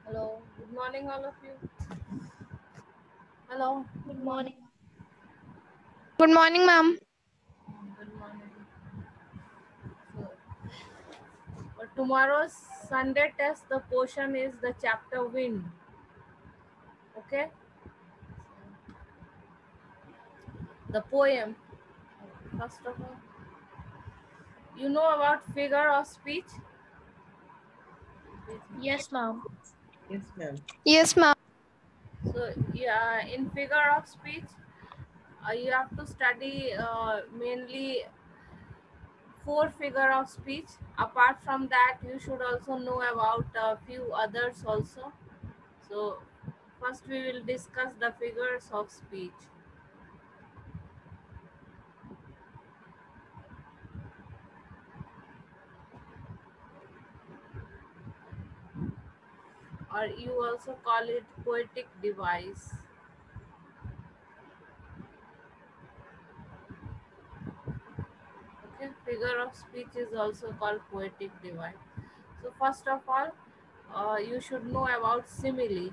Hello, good morning, all of you. Hello, Good morning. Good morning, ma'am. good morning. So, for tomorrow's Sunday test, the portion is the chapter Wind. Okay, the poem. First of all, you know about figure of speech? Yes, ma'am. Yes, ma'am. Yes, ma'am. So, yeah, in figure of speech, you have to study mainly four figure of speech. Apart from that, you should also know about a few others also. So first we will discuss the figures of speech. Or you also call it poetic device. Okay, figure of speech is also called poetic device. So first of all, you should know about simile.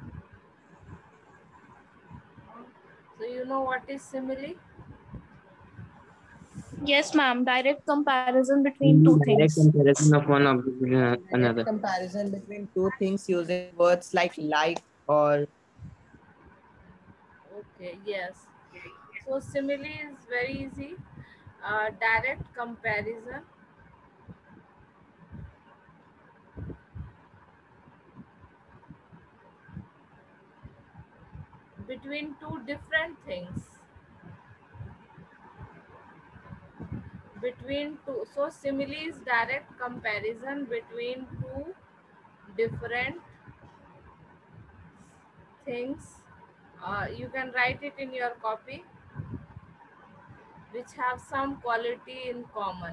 So you know what is simile? Yes, ma'am. Direct comparison between two Direct things. comparison of one object with Direct another. comparison between two things using words like or Okay, yes. So simile is very easy. Direct comparison between two different things. Between two, so simile is direct comparison between two different things. You can write it in your copy, which have some quality in common.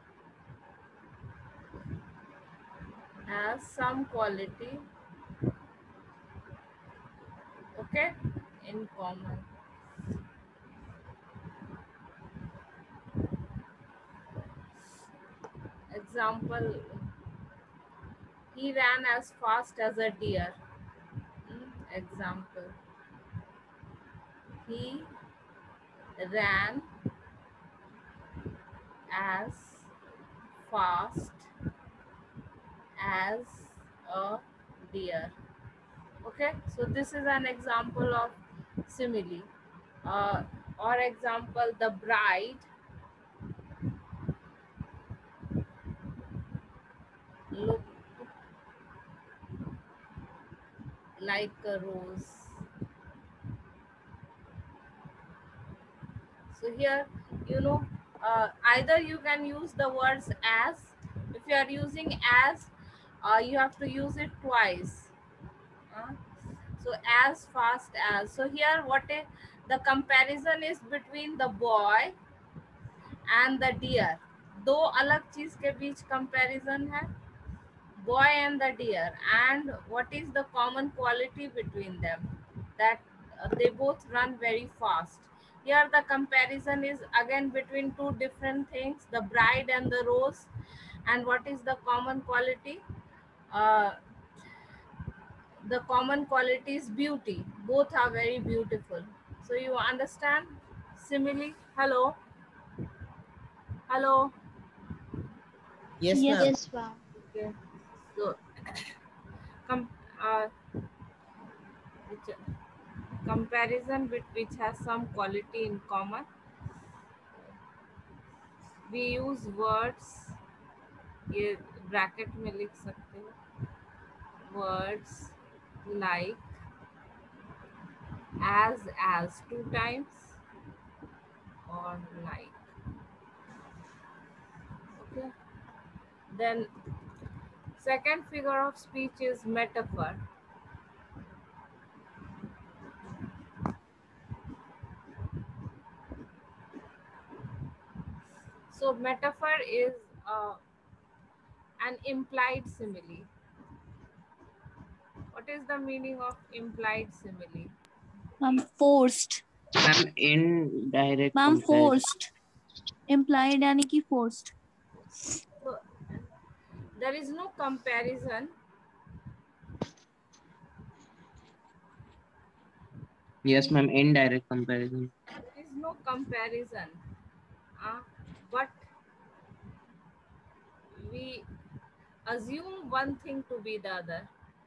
Has some quality, okay, in common. Example, he ran as fast as a deer. Example, he ran as fast as a deer. Okay, so this is an example of simile. uh, or example, the bride looked like a rose. So here, you know, either you can use the words as. If you are using as, you have to use it twice. uh, so as fast as, so here the comparison is between the boy and the deer. दो अलग चीज के बीच comparison है, boy and the deer, and what is the common quality between them? That they both run very fast. Here the comparison is again between two different things, the bride and the rose. And what is the common quality? uh, the common quality is beauty. Both are very beautiful. So you understand simile? Hello, hello. yes, Yes. ma'am. Yes, ma'am. Okay, so com- uh, which, comparison which has some quality in common. We use words, ये bracket में लिख सकते हो, words like as two times, or like. Okay, then second figure of speech is metaphor. So metaphor is an implied simile. What is the meaning of implied simile? Ma'am, forced. Ma'am, indirect Ma'am, comparison. forced. Implied यानी कि forced. So there is no comparison Yes, ma'am. Indirect comparison. There is no comparison, but we assume one thing to be the other.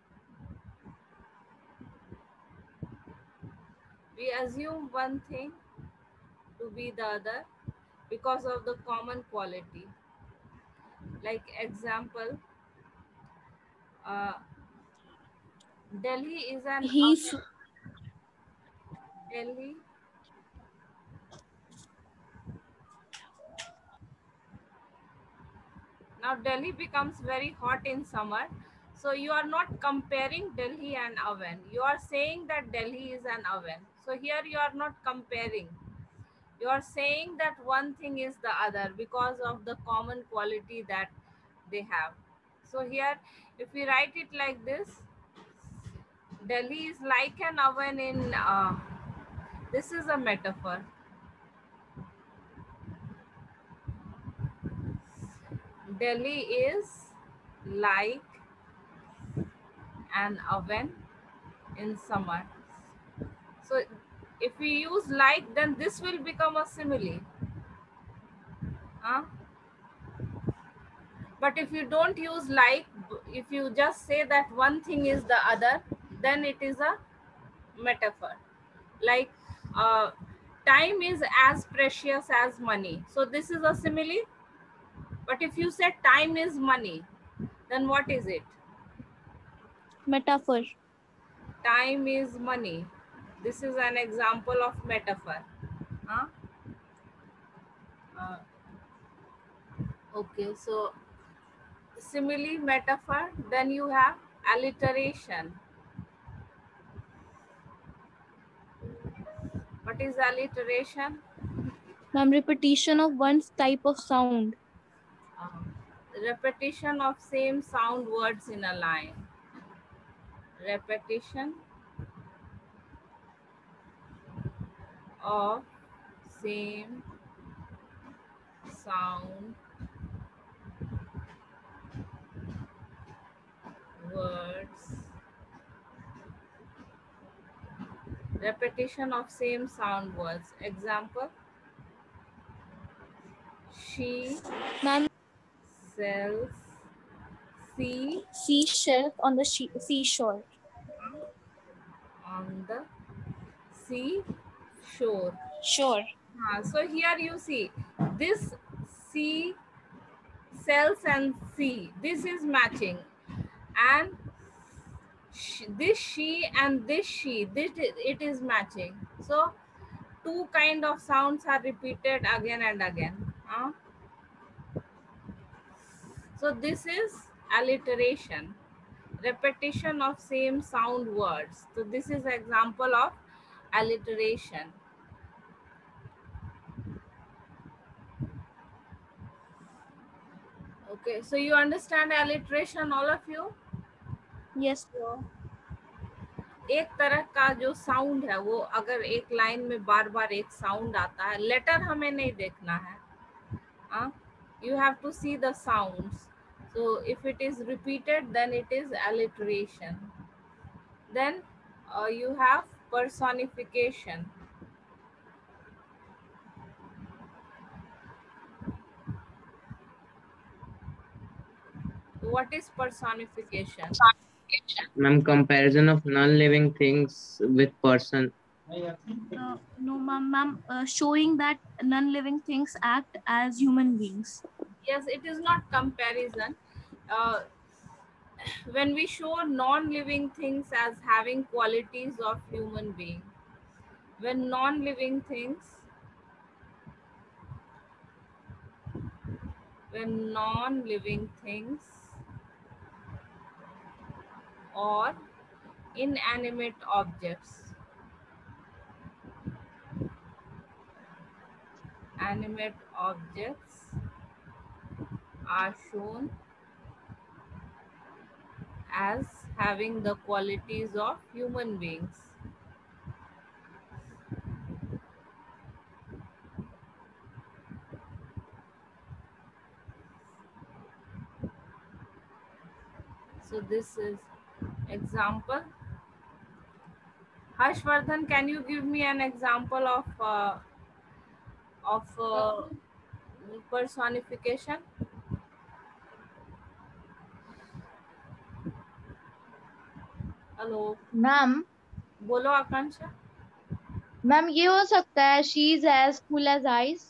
We assume one thing to be the other because of the common quality. Like example, uh, Delhi is an He's Delhi. Now Delhi becomes very hot in summer. So you are not comparing Delhi and oven. You are saying that Delhi is an oven. So here you are not comparing. You are saying that one thing is the other because of the common quality that they have. So here, if we write it like this, Delhi is like an oven in, this is a metaphor. Delhi is like an oven in summer. So if we use like, then this will become a simile. Huh? But if you don't use like, if you just say that one thing is the other, then it is a metaphor. Like time is as precious as money. So this is a simile. But if you say time is money, then what is it? metaphor. Time is money. This is an example of metaphor. Huh? Uh, okay, so simile, metaphor, then you have alliteration. What is alliteration? Ma'am, repetition of one type of sound. Repetition of same sound words in a line. Repetition of same sound words. Repetition of same sound words. Example, she Ma'am, sells sea seashell on the seashore. on the sea shore. Sure. So here you see this sea cells and C. This is matching, and this she and this she. It is matching. So two kind of sounds are repeated again and again. So this is alliteration, repetition of same sound words. So this is example of alliteration. Okay, so you understand alliteration, all of you? Yes, sir. एक तरह का जो sound है वो अगर एक line में बार बार एक साउंड आता है, लेटर हमें नहीं देखना है, you have to see the sounds. So if it is repeated, then it is alliteration. Then you have personification. What is personification? Ma'am, comparison of non-living things with person. No, ma'am, showing that non-living things act as human beings. Yes, it is not comparison. uh, when we show non-living things as having qualities of human being, when non-living things, when non-living things or inanimate objects, animate objects are shown as having the qualities of human beings. So this is example. Harshvardhan, can you give me an example of personification? Hello, ma'am बोलो Akanksha. Ma'am ये हो सकता है she is as cool as ice.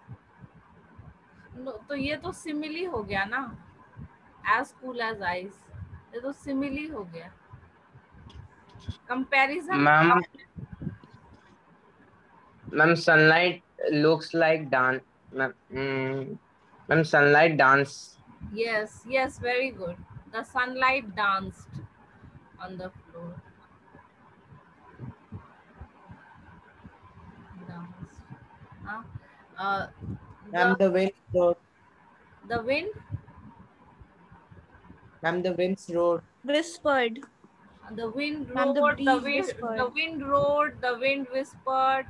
तो ये तो simile हो गया ना, एज कूल एज आइस. ये तो सिमिली हो गया. Comparison. Ma'am ma'am sunlight looks like dance. Ma'am sunlight dance. Yes, yes, very good. The sunlight danced on the floor. Danced. Huh? Uh, Ma'am, the wind roared. the wind, Ma'am, the winds roared. Whispered. the wind Ma'am, the roared, the breeze wind, the whispered. wind roared, the wind whispered.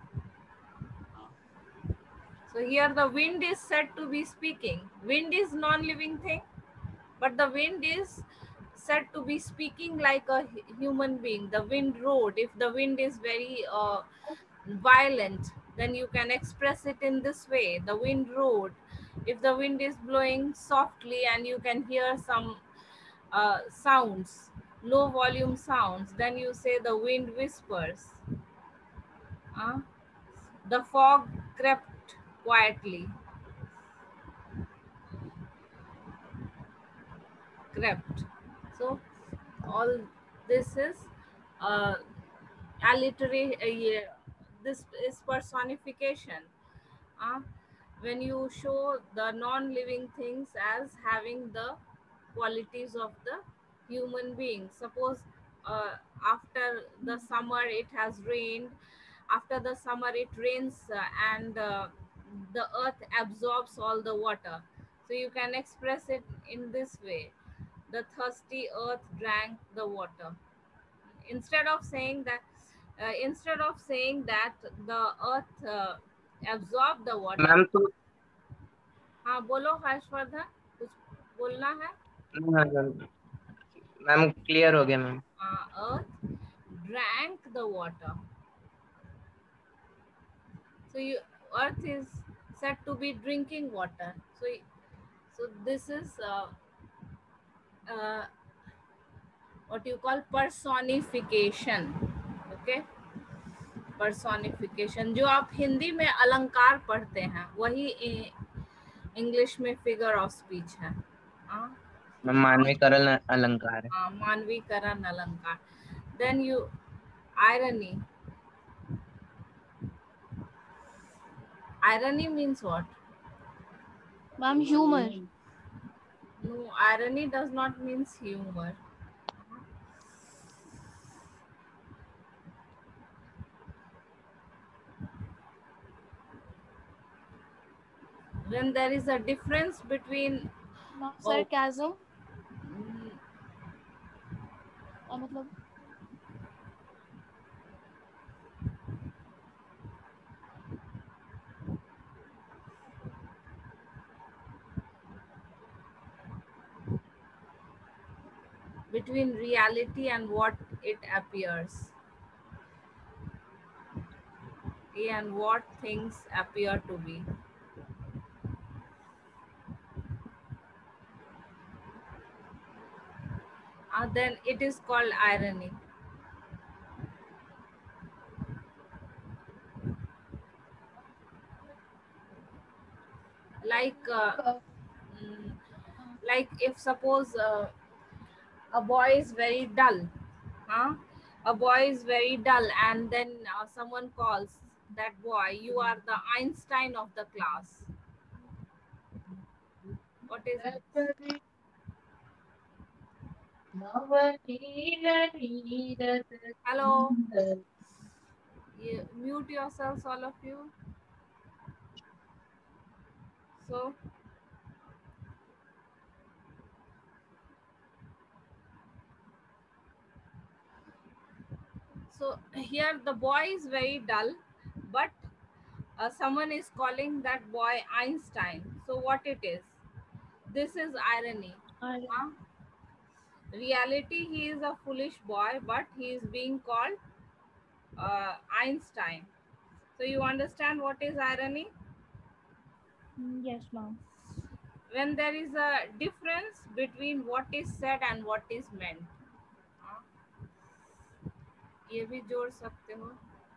So here the wind is said to be speaking. Wind is non-living thing, but the wind is said to be speaking like a human being. The wind roared. If the wind is very violent, then you can express it in this way: the wind roared. If the wind is blowing softly and you can hear some sounds, low volume sounds, then you say the wind whispers. Uh, the fog crept quietly. Crept. So all this is uh, yeah, this is personification. uh, when you show the non-living things as having the qualities of the human being. Suppose after the summer it has rained, after the summer it rains, and the earth absorbs all the water. So you can express it in this way: the thirsty earth drank the water. Instead of saying that, the earth absorb the water. Ma'am तो हाँ बोलो हर्षवर्धन, कुछ बोलना है. Ma'am clear हो गया ma'am. Earth drank the water. So earth is said to be drinking water. So this is uh, what you call personification. Okay. Personification. जो आप हिंदी में अलंकार पढ़ते हैं वही इंग्लिश में फिगर ऑफ स्पीच है. मैम मानवीकरण अलंकार है. मानवीकरण अलंकार. Then you irony. Irony means what? Ma'am, humor. No, irony does not means humor. When there is a difference between Ma'am, sarcasm. mm, मतलब between reality and what it appears, and what things appear to be. Then it is called irony. Like mm, like if suppose a boy is very dull, huh? A boy is very dull, and then someone calls that boy, you are the Einstein of the class. What is it? Hello. Mute yourselves, all of you. So here the boy is very dull, but someone is calling that boy Einstein. So what it is? This is irony. Huh? Reality, he is a foolish boy, but he is being called Einstein. So you understand what is irony? Yes, ma'am. When there is a difference between what is said and what is meant. हाँ, ये भी जोड़ सकते हो.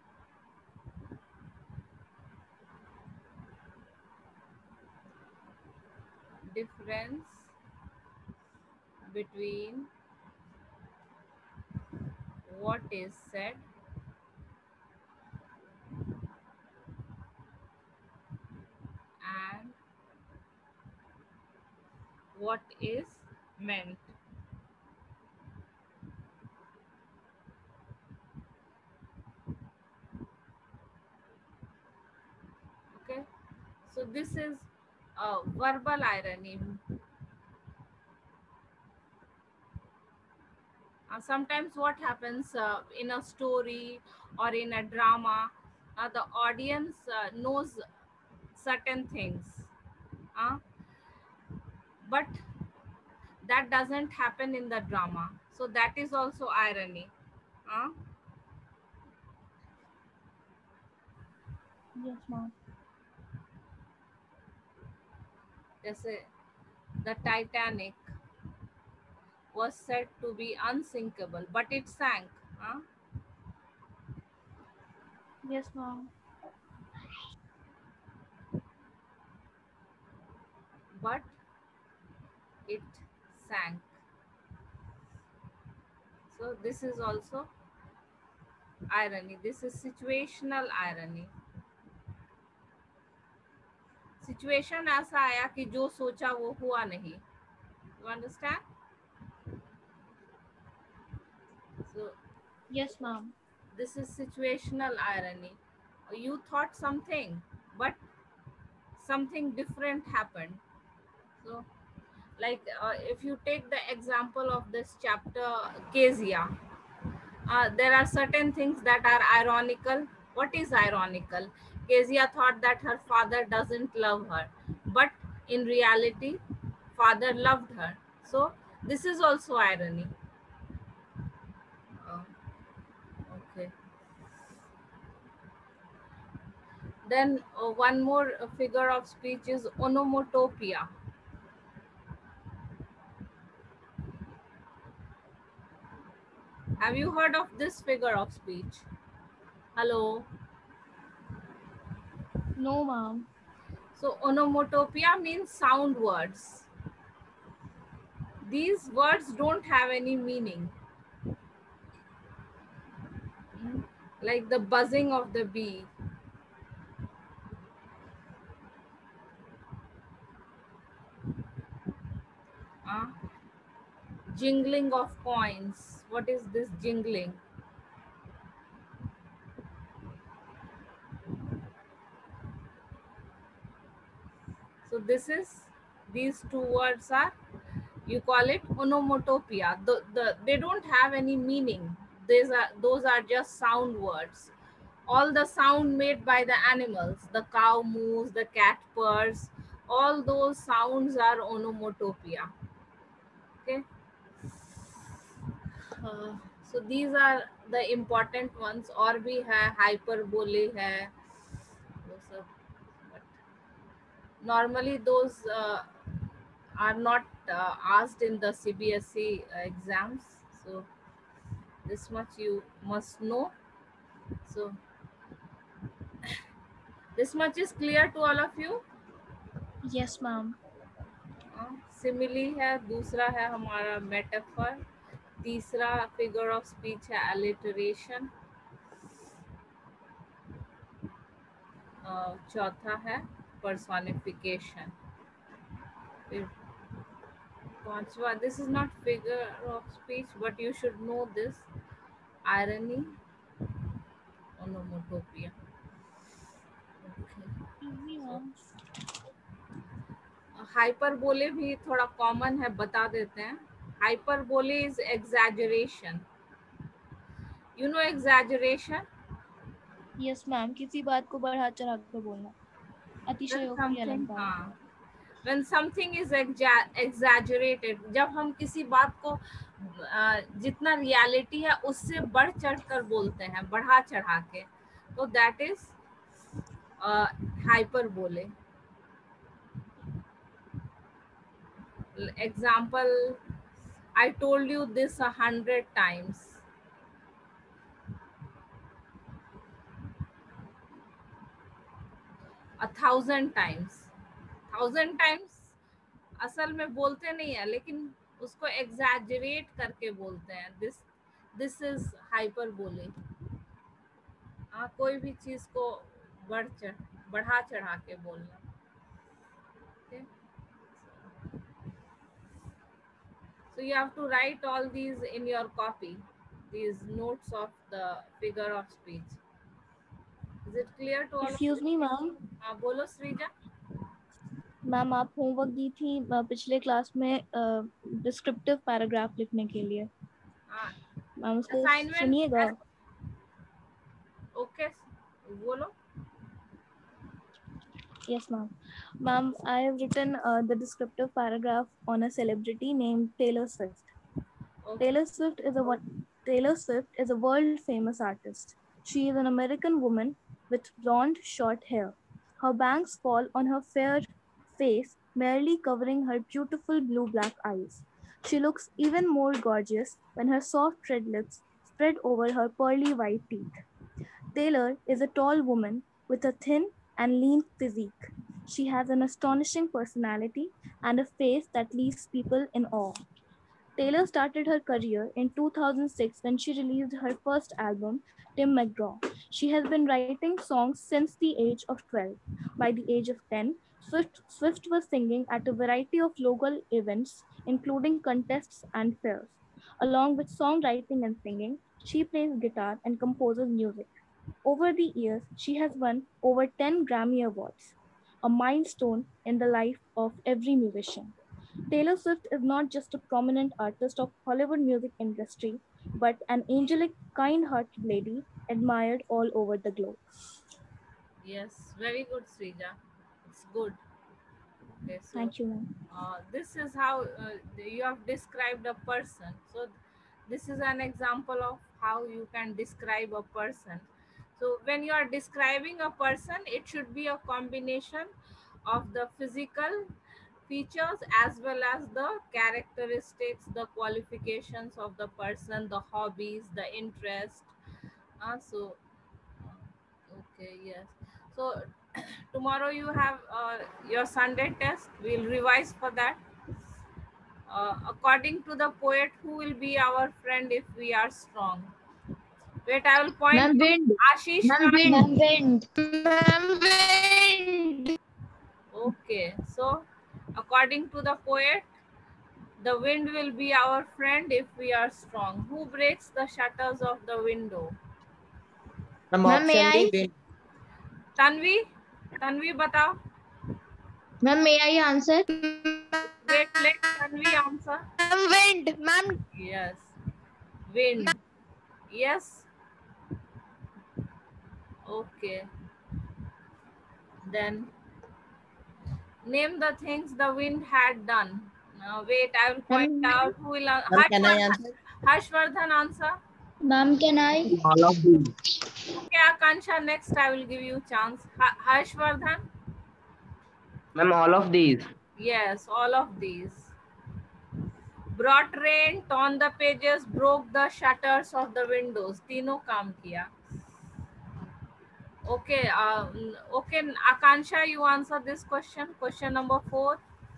Difference between what is said and what is meant. Okay, so this is verbal irony. Sometimes what happens in a story or in a drama, the audience knows certain things, uh, but that doesn't happen in the drama, so that is also irony. uh, Yes, ma'am. जैसे the Titanic was said to be unsinkable but it sank. uh, Yes, ma'am. but it sank. So this is also irony. This is situational irony. Situation ऐसा आया कि जो सोचा वो हुआ नहीं. You understand? So Yes, ma'am. this is situational irony. You thought something, but something different happened. So, like if you take the example of this chapter, Kezia, there are certain things that are ironical. What is ironical? Kezia thought that her father doesn't love her, but in reality, father loved her. So this is also irony. Uh, okay. Then one more figure of speech is onomatopoeia. Have you heard of this figure of speech? Hello. No, ma'am. So onomatopoeia means sound words. These words don't have any meaning. Like the buzzing of the bee. Uh, Jingling of coins. What is this jingling? So these two words are, you call it onomatopoeia. They don't have any meaning. Those are just sound words. All the sound made by the animals, the cow moves, the cat purrs, all those sounds are onomatopoeia. Okay. Uh, so these are the important ones. और भी है, hyperbole है, वो सब. But normally those are not asked in the CBSE exams. So this much you must know. So this much is clear to all of you. Yes, ma'am. Simile है, दूसरा है हमारा मेटाफर, तीसरा फिगर ऑफ स्पीच है alliteration, चौथा है personification, फिर पांचवा, this is not figure of speech but you should know this, irony, onomatopoeia. Easy, ma'am. Hyperbole भी थोड़ा कॉमन है, बता देते हैं. Hyperbole is exaggeration. You know exaggeration? Yes, ma'am. किसी बात को बढ़ा चढ़ा कर बोलना. That's अतिशयोक्ति something, अलंकार. हाँ. when something is exaggerated, जब हम किसी बात को जितना रियलिटी है उससे बढ़ चढ़ कर बोलते हैं, बढ़ा चढ़ा के, तो that is hyperbole. Example, I told you this 100 times. 1,000 times. 1,000 times असल में बोलते नहीं है, लेकिन उसको एग्जैजरेट करके बोलते हैं. This is hyperbole. कोई भी चीज को बढ़ा चढ़ा के बोलना. Okay? So you have to write all these in your copy, these notes of the figure of speech. Is it clear to all of Excuse you? me, ma'am. हाँ बोलो श्रीजा. मैम आप होमवर्क दी थी पिछले क्लास में descriptive paragraph लिखने के लिए. हाँ, मैम उसको assignment. सुनिएगा. ओके बोलो. Yes, ma'am. Ma'am, I have written the descriptive paragraph on a celebrity named Taylor Swift. Okay. Taylor Swift is a world-famous artist. She is an American woman with blonde, short hair. Her bangs fall on her fair face, merely covering her beautiful blue-black eyes. She looks even more gorgeous when her soft red lips spread over her pearly white teeth. Taylor is a tall woman with a thin and lean physique. She has an astonishing personality and a face that leaves people in awe. Taylor started her career in 2006 when she released her first album, Tim McGraw. She has been writing songs since the age of 12. By the age of 10, Swift was singing at a variety of local events, including contests and fairs. Along with songwriting and singing, she plays guitar and composes music. Over the years, she has won over 10 Grammy Awards, a milestone in the life of every musician. Taylor Swift is not just a prominent artist of Hollywood music industry, but an angelic, kind-hearted lady admired all over the globe. Yes, very good, Srija. It's good. Okay, so Thank you, ma'am. this is how you have described a person. So this is an example of how you can describe a person. So when you are describing a person, it should be a combination of the physical features as well as the characteristics, the qualifications of the person, the hobbies, the interest. So okay, yes. So tomorrow you have your Sunday test. We'll revise for that. According to the poet, who will be our friend if we are strong? Wait, I will point Ma'am, to wind. Ashish. Ma'am, wind. Ma'am, wind. Okay, so according to the poet, the wind will be our friend if we are strong. Who breaks the shutters of the window? Ma'am, Ma'am, may option D, I? wind. Tanvi? Tanvi, batao. Ma'am, may I answer? Wait, let Tanvi answer. Ma'am, wind. Ma'am, Yes. Wind. Yes. Okay. Then name the things the wind had done. Now wait, I will point Ma'am, out who will Ma'am, can I answer? Harshvardhan answer. ma'am, can I? All of these. Okay, Akansha, next I will give you chance. Harshvardhan. Ma'am, all of these. Yes, all of these. Brought rain, torn the pages, broke the shutters of the windows. तीनों काम किया. Okay, okay, Akansha, you answer this question. Question number 4.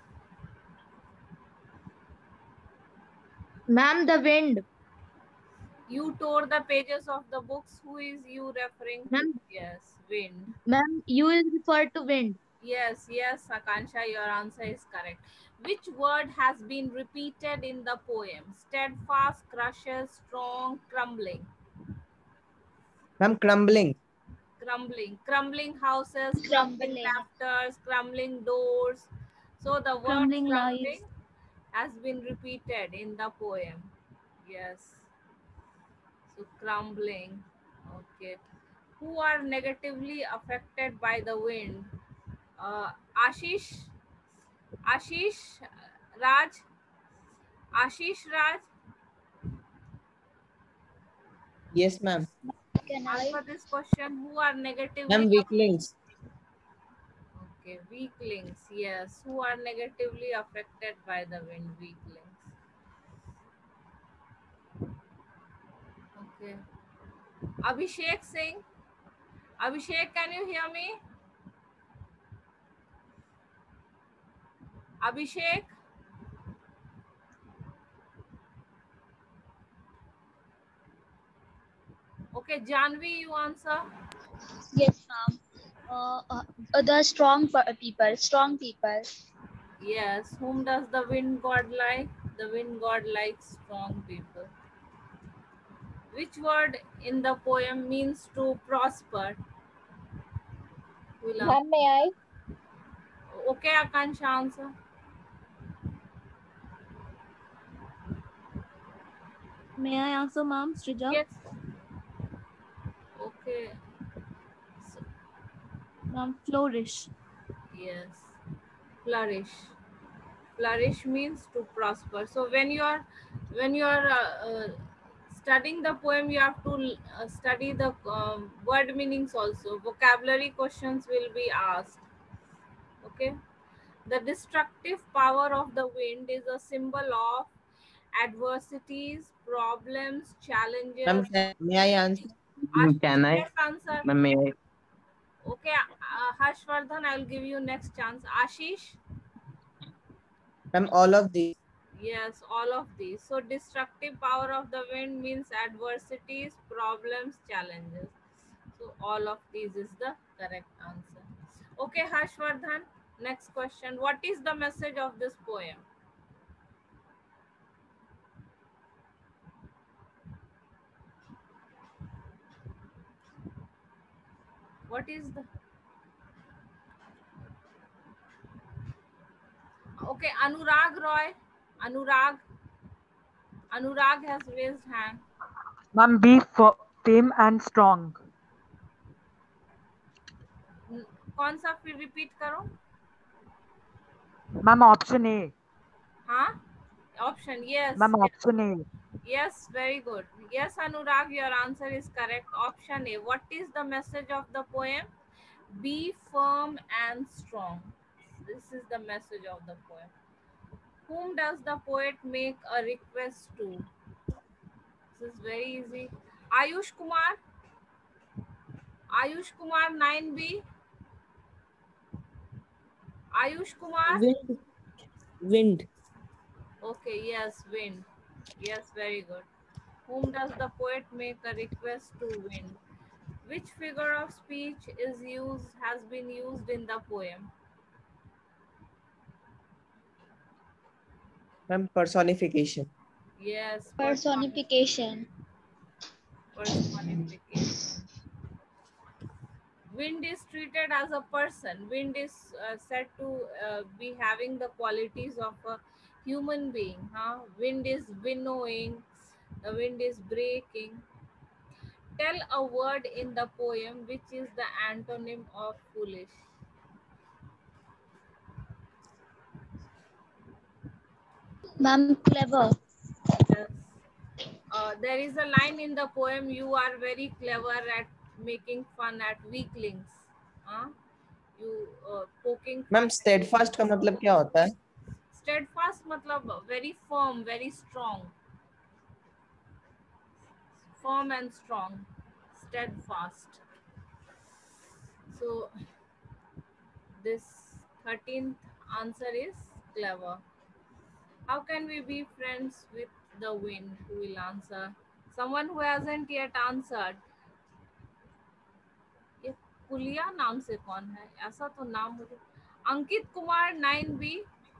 Ma'am, the wind. You tore the pages of the books. Who is you referring to? Ma'am, Yes, wind. ma'am, you is referred to wind. Yes, yes, Akansha, your answer is correct. Which word has been repeated in the poem? Steadfast, crushes, strong, crumbling. Ma'am, crumbling. Crumbling. Crumbling houses, crumbling Crumbling. rafters, crumbling doors. So the word Crumbling crumbling lives. has been repeated in the poem. Yes. So crumbling. Okay. Who are negatively affected by the wind? Ashish, Ashish Raj. Ashish Raj, Yes, ma'am. Can I? answer this question. Who are Ma'am, negatively weaklings. okay, weaklings? Yes, who are negatively affected by the wind? Weaklings. Okay. Abhishek Singh. Abhishek, can you hear me? Abhishek. Okay, Janvi, you answer. Yes, ma'am. The people, strong people. Yes. Whom does the wind god like? The wind god likes strong people. Which word in the poem means to prosper? Will Ma'am, may I? okay, Akansha, answer. May I answer, ma'am? Srija? Yes. Okay. So, Ma'am, flourish. yes. Flourish. Flourish means to prosper. So when you are studying the poem, you have to study the word meanings also. Vocabulary questions will be asked. Okay. The destructive power of the wind is a symbol of adversities, problems, Ma'am, challenges. may I answer? Ashish, Can I? yes, answer. Ma'am, may I? Okay, Harshvardhan, I'll give you next chance. Ashish, Ma'am, all of these. yes, all of these. So, destructive power of the wind means adversities, problems, challenges. So, all of these is the correct answer. Okay, Harshvardhan, next question. What is the message of this poem? What is the okay? Anurag Roy, Anurag, Anurag has raised hand. Ma'am, firm and strong. कौन सा फिर repeat करो? Ma'am, option A. हाँ? Option, yes, Ma'am, yes. option A. Yes, very good. Yes, Anurag, your answer is correct. Option A. What is the message of the poem? Be firm and strong. This is the message of the poem. Whom does the poet make a request to? This is very easy. Ayush Kumar. Ayush Kumar 9B. Ayush Kumar. Wind. Wind. Okay, yes, wind. Yes, very good. Whom does the poet make a request to wind? Which figure of speech has been used in the poem? Ma'am, personification. Yes, Personification. personification. Wind is treated as a person. Wind is said to be having the qualities of a human being. Huh? Wind is winnowing. The wind is breaking. Tell a word in the poem which is the antonym of foolish. Ma'am, clever. Yes. There is a line in the poem, you are very clever at making fun at weaklings. Huh? You poking ma'am, fun at steadfast का मतलब क्या होता है? steadfast matlab very firm, very strong, firm and strong, steadfast. So this 13th answer is clever. How can we be friends with the wind? Who will answer? Someone who hasn't yet answered. ये कुलिया नाम से कौन है? ऐसा तो नाम मुझे Ankit Kumar 9B.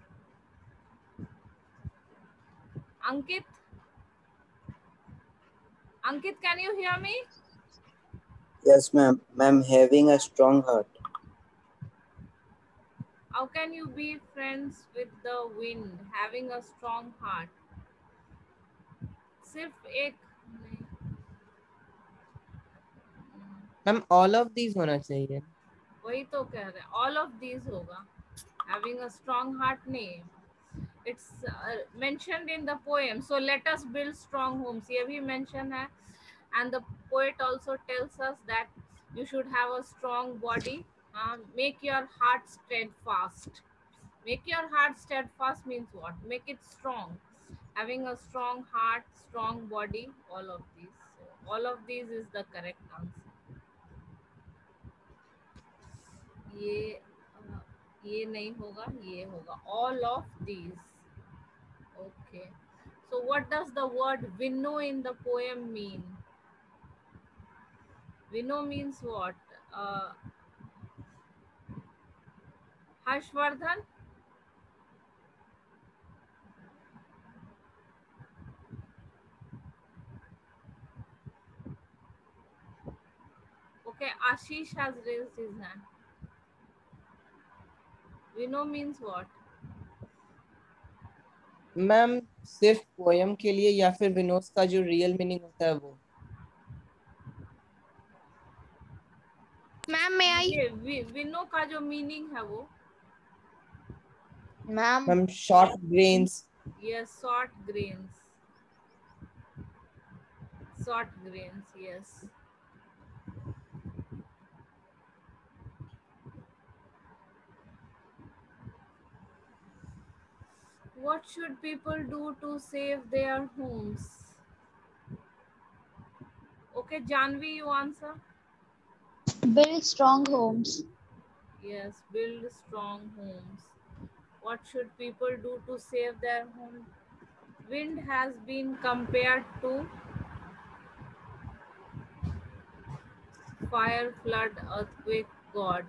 Ankit, Ankit, can you hear me? Yes, ma'am. Ma'am, having a strong heart. How can you be friends with the wind? Having a strong heart. सिर्फ एक नहीं. मैम, all of these होना चाहिए. वही तो कह रहे हैं. All of these होगा. Having a strong heart name. It's mentioned in the poem. So let us build strong homes. ये भी mention है. And the poet also tells us that you should have a strong body. Make your heart steadfast. Make your heart steadfast means what? Make it strong. Having a strong heart, strong body, all of these. So all of these is the correct answer. ये ये नहीं होगा, ये होगा. All of these. Okay. So what does the word winnow in the poem mean? Winnow means what? Harshvardhan? Okay, Ashish has raised his hand. Winnow means what? Ma'am सिर्फ poem के लिए या फिर विनोद का जो रियल मीनिंग होता है वो? मैम मैं आई ये winnow का जो मीनिंग है वो? Ma'am ma'am short grains. Yes, short grains. Short grains, yes. What should people do to save their homes? Okay, Janvi, you answer. build strong homes. Yes, build strong homes. What should people do to save their home? Wind has been compared to fire, flood, earthquake, God.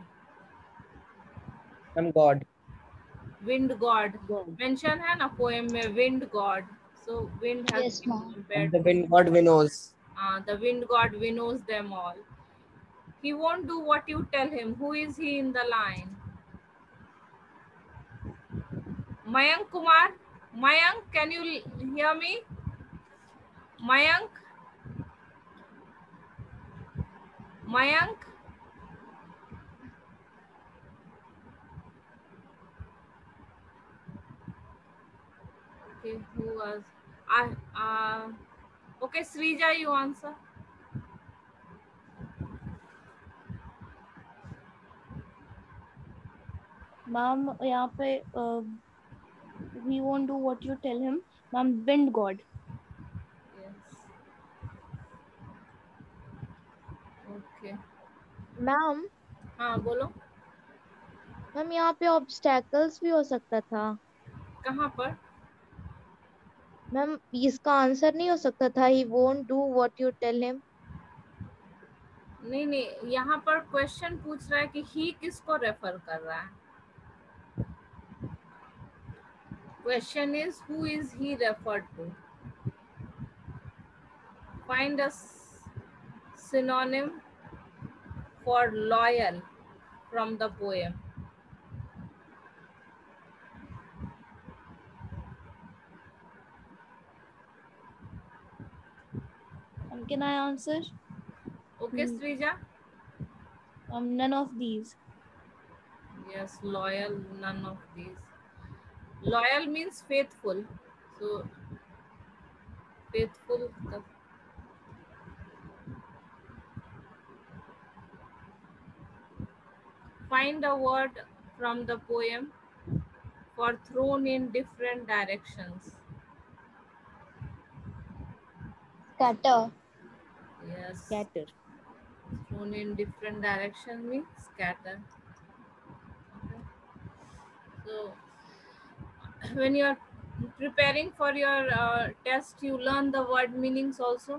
Ma'am God. Wind God. God. Mention है ना poem में wind God. So wind has Yes, been ma'am. compared The to wind god winnows. the wind God winnows them all. He won't do what you tell him. Who is he in the line? Mayank Kumar. Mayank, can you hear me? Mayank? Mayank? Okay, who was? Okay, Srija, you answer. Ma'am, यहाँ पे he won't do what you tell him. Ma'am, wind god. Yes. Okay. Ma'am हाँ बोलो. Ma'am यहाँ पे obstacles भी हो सकता था. कहाँ पर? मैम इसका आंसर नहीं हो सकता था he won't do what you tell him. नहीं नहीं, यहाँ पर क्वेश्चन पूछ रहा है कि ही किसको रेफर कर रहा है. Question is who is he referred to? Find a synonym for loyal from the poem. Can I answer? Okay, Srija? None of these. Yes, loyal, none of these. Loyal means faithful. So, faithful. Find a word from the poem for thrown in different directions. Scatter. Yes. Scatter. Thrown in different directions means scatter. Okay. So, when you are preparing for your test, you learn the word meanings also.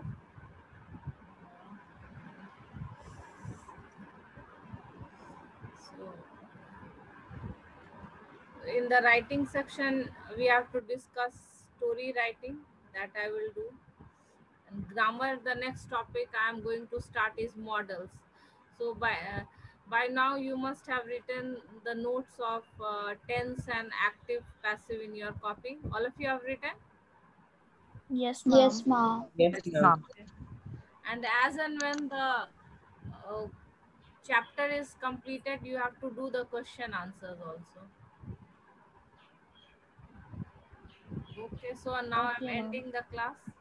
So, in the writing section, we have to discuss story writing, that I will do. And grammar, the next topic I am going to start is models. So by now you must have written the notes of tense and active passive in your copy. All of you have written? Yes, ma'am. Yes, ma'am. Yes, ma'am. Ma'am. And as and when the chapter is completed, you have to do the question answers also. Okay, so now I'm Okay, ma'am. ending the class.